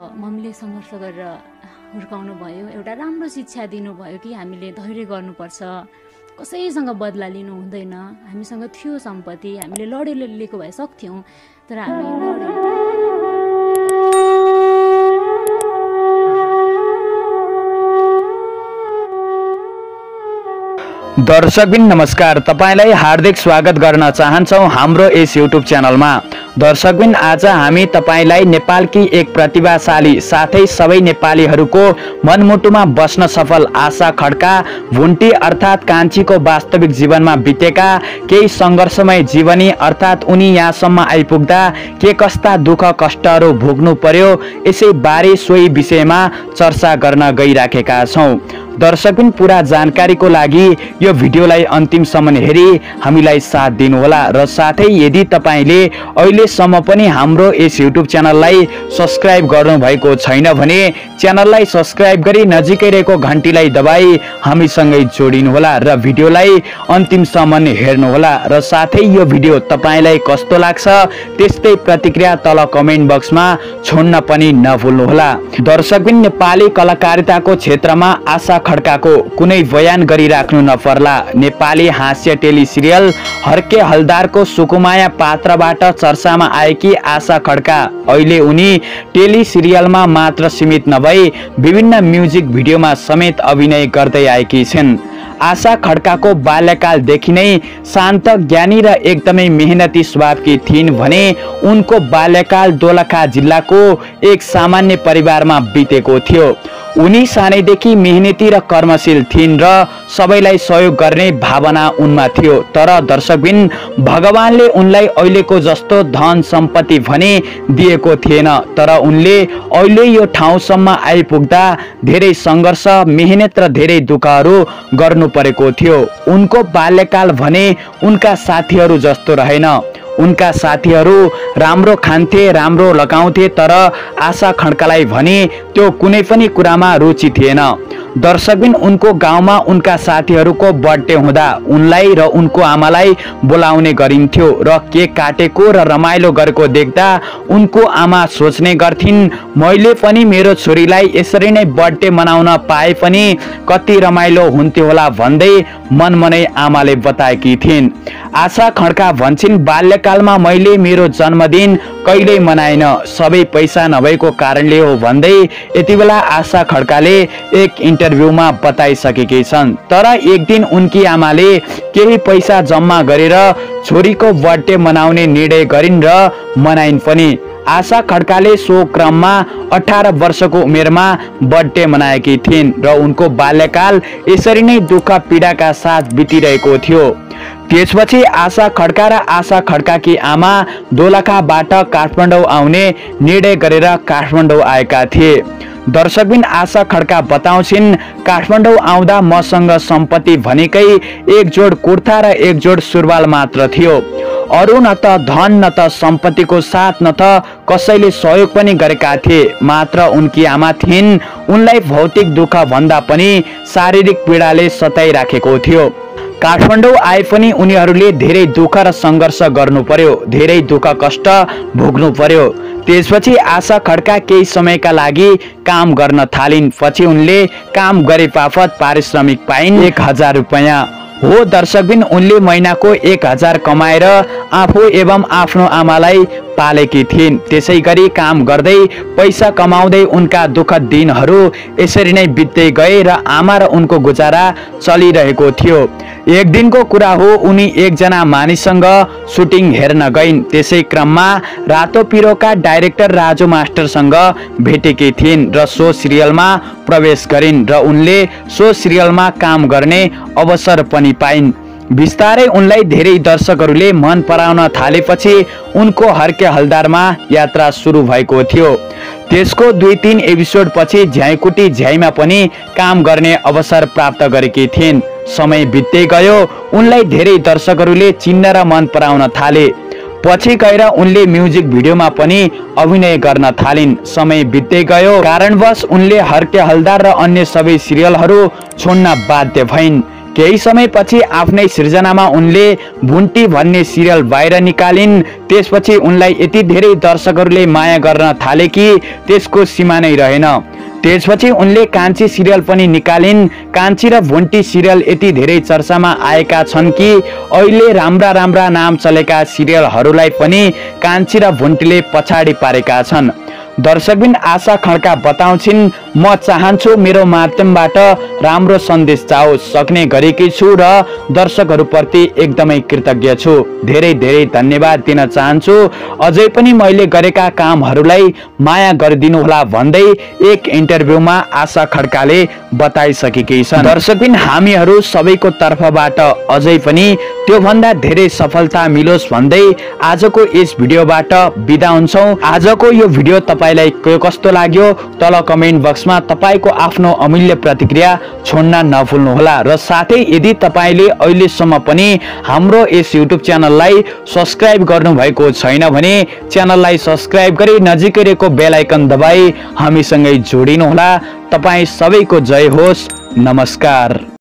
मम्मीले सङ्घर्ष गरेर हुर्काउनु भयो, एउटा राम्रो शिक्षा दिनुभयो कि हामीले धैर्य गर्नुपर्छ, कसैसँग बदला लिनु हुँदैन। हामीसँग थियो सम्पत्ति, हामीले लडेर लिएको भए सक्थ्यौँ, तर हामी लडेनौँ। दर्शकबिन नमस्कार, तपाईलाई हार्दिक स्वागत गर्न चाहन्छौं हाम्रो यस युट्युब च्यानलमा। दर्शकबिन आज हामी तपाईलाई नेपालकी एक प्रतिभाशाली साथै सबै नेपालीहरूको मनमुटुमा बस्न सफल आशा खड्का भुन्टी अर्थात कान्छीको वास्तविक जीवनमा बितेका केही संघर्षमय जीवनी अर्थात उनी यहाँसम्म आइपुग्दा के कस्ता दुःख कष्टहरू भोग्नु पर्यो, यसै बारे सोही विषयमा चर्चा गर्न गइराखेका छौं। दर्शकबिन पूरा जानकारीको लागि यो भिडियोलाई अन्तिमसम्म हेरी हामीलाई साथ दिनुहोला र साथै यदि तपाईले अहिलेसम्म पनि हाम्रो यस युट्युब च्यानललाई सब्स्क्राइब गर्नु भएको छैन भने च्यानललाई सब्स्क्राइब गरी नजिकै रहेको घण्टीलाई दबाई हामीसँगै जोडिनुहोला र भिडियोलाई अन्तिमसम्म हेर्नुहोला र साथै यो भिडियो तपाईलाई कस्तो लाग्छ त्यस्तै प्रतिक्रिया तल कमेन्ट बक्समा छोड्न पनि नभुल्नुहोला। दर्शकबिन नेपाली कलाकारिताको क्षेत्रमा आशा खड्काको कुनै बयान गरिराख्नु नपर्ला। नेपाली हास्य टेली सिरियल हर्के हलदारको सुकुमाया पात्रबाट चर्चामा आएकी आशा खड्का अहिले उनी टेली सिरियलमा मात्र सीमित नभई विभिन्न म्युजिक भिडियोमा समेत अभिनय गर्दै आएकी छिन्। आशा खड्काको बाल्यकालदेखि नै शान्त, ज्ञानी र एकदमै मेहनती स्वभावकी थिइन् भने उनको बाल्यकाल दोलखा जिल्लाको एक सामान्य परिवारमा बितेको थियो। उनी सानैदेखि मेहनती र कर्मशील थिइन् र सबैलाई सहयोग गर्ने भावना उनमा थियो। तर दर्शकबिन भगवानले उनलाई अहिलेको जस्तो धन सम्पत्ति भने दिएको थिएन, तर उनले अहिले यो ठाउँसम्म आइपुग्दा धेरै सङ्घर्ष, मेहनत र धेरै दुःखहरू गर्नु परेको थियो। उनको बाल्यकाल भने उनका साथीहरू जस्तो रहेन। उनका साथीहरू राम्रो खान्थे, राम्रो लगाउँथे, तर आशा खड्कालाई भने त्यो कुनै पनि कुरामा रुचि थिएन। दर्शकबिन उनको गाउँमा उनका साथीहरूको बर्थडे हुँदा उनलाई र उनको आमालाई बोलाउने गरिन्थ्यो र केक काटेको र रमाइलो गरेको देख्दा उनको आमा सोच्ने गर्थिन्, मैले पनि मेरो छोरीलाई यसरी नै बर्थडे मनाउन पाए पनि कति रमाइलो हुन्थ्यो होला भन्दै मनमनै आमाले बताएकी थिइन्। आशा खड्का भन्छिन्, बाल्यकालमा मैले मेरो जन्मदिन कहिल्यै मनाइन, सबै पैसा नभएको कारणले हो भन्दै यति बेला आशा खड्काले एक इन्टरभ्यूमा बताइसकेकी छन्। तर एक दिन उनकी आमाले केही पैसा जम्मा गरेर छोरीको बर्थडे मनाउने निर्णय गरिन् र मनाइन् पनि। आशा खड्काले सो क्रममा 18 वर्षको उमेरमा बर्थडे मनाएकी थिइन् र उनको बाल्यकाल यसरी नै दुःख पीडाका साथ बितिरहेको थियो। त्यसपछि आशा खड्का र आशा खड्काकी आमा दोलखाबाट काठमाडौँ आउने निर्णय गरेर काठमाडौँ आएका थिए। दर्शकबिन आशा खड्का बताउँछिन्, काठमाडौँ आउँदा मसँग सम्पत्ति भनेकै एक जोड कुर्ता र एक जोड सुरुवाल मात्र थियो। अरू न त धन न त सम्पत्तिको साथ न त कसैले सहयोग पनि गरेका थिए। मात्र उनकी आमा थिइन्, उनलाई भौतिक दुःख भन्दा पनि शारीरिक पीडाले सताइराखेको थियो। काठमाडौँ आए पनि उनीहरूले धेरै दुःख र सङ्घर्ष गर्नु पर्यो, धेरै दुःख कष्ट भोग्नु पर्यो। त्यसपछि आशा खड्का केही समयका लागि काम गर्न थालिन्। पछि उनले काम गरे बापत पारिश्रमिक पाइन् 1000 रुपैयाँ। हो दर्शकबिन उनले महिनाको 1000 कमाएर आफू एवं आफ्नो आमालाई पालेकी थिइन्। त्यसै गरी काम गर्दै पैसा कमाउँदै उनका दुःखद दिनहरू यसरी नै बित्दै गए र आमा र उनको गुजारा चलिरहेको थियो। एक दिनको कुरा हो, उनी एकजना मानिससँग सुटिङ हेर्न गइन्। त्यसै क्रममा रातो पिरोका डाइरेक्टर राजु मास्टरसँग भेटेकी थिइन् र सो सिरियलमा प्रवेश गरिन् र उनले सो सिरियलमा काम गर्ने अवसर पनि पाइन्। बिस्तारै उनलाई धेरै दर्शकहरूले मन पराउन थालेपछि उनको हर्के हलदारमा यात्रा सुरु भएको थियो। त्यसको 2-3 एपिसोड पछि झ्याइकुटी झ्याइमा पनि काम गर्ने अवसर प्राप्त गरेकी थिइन्। समय बित्दै गयो, उनलाई धेरै दर्शकहरूले चिन्न र मन पराउन थाले। पछि गएर उनले म्युजिक भिडियोमा पनि अभिनय गर्न थालिन्। समय बित्दै गयो, कारणवश उनले हर्के हलदार र अन्य सबै सिरियलहरू छोड्न बाध्य भइन्। केही समयपछि आफ्नै सिर्जनामा उनले भुन्टी भन्ने सिरियल बाहिर निकालिन्। त्यसपछि उनलाई यति धेरै दर्शकहरूले माया गर्न थाले कि त्यसको सीमा नै रहेन। त्यसपछि उनले कान्छी सिरियल पनि निकालिन्। कान्छी र भुन्टी सिरियल यति धेरै चर्चामा आएका छन् कि अहिले राम्रा राम्रा नाम चलेका सिरियलहरूलाई पनि कान्छी र भुन्टीले पछाडि पारेका छन्। दर्शकबिन आशा खड्का बताउँछिन्, म चाहन्छु मेरो माध्यमबाट राम्रो सन्देश जाओस्, सक्ने गरेकी छु र दर्शकहरूप्रति एकदमै कृतज्ञ छु। धेरै धेरै धन्यवाद दिन चाहन्छु। अझै पनि मैले गरेका कामहरूलाई माया गरिदिनु होला भन्दै एक इन्टरभ्यूमा आशा खड्काले बताइसकेकी छन्। दर्शकबिन हामीहरू सबैको तर्फबाट अझै पनि त्योभन्दा धेरै सफलता मिलोस् भन्दै आजको यस भिडियोबाट बिदा हुन्छौँ। आजको यो भिडियो तपाईलाई कस्तो लाग्यो तल कमेन्ट बक्समा तपाईको आफ्नो अमूल्य प्रतिक्रिया छोड्न नभुल्नुहोला र साथै यदि तपाईले अहिलेसम्म पनि हाम्रो यस युट्युब च्यानललाई सब्स्क्राइब गर्नुभएको छैन भने च्यानललाई सब्स्क्राइब गरी नजिकै रहेको बेल आइकन दबाई हामीसँगै जोडिनुहोला। तपाई सबैको जय होस्। नमस्कार।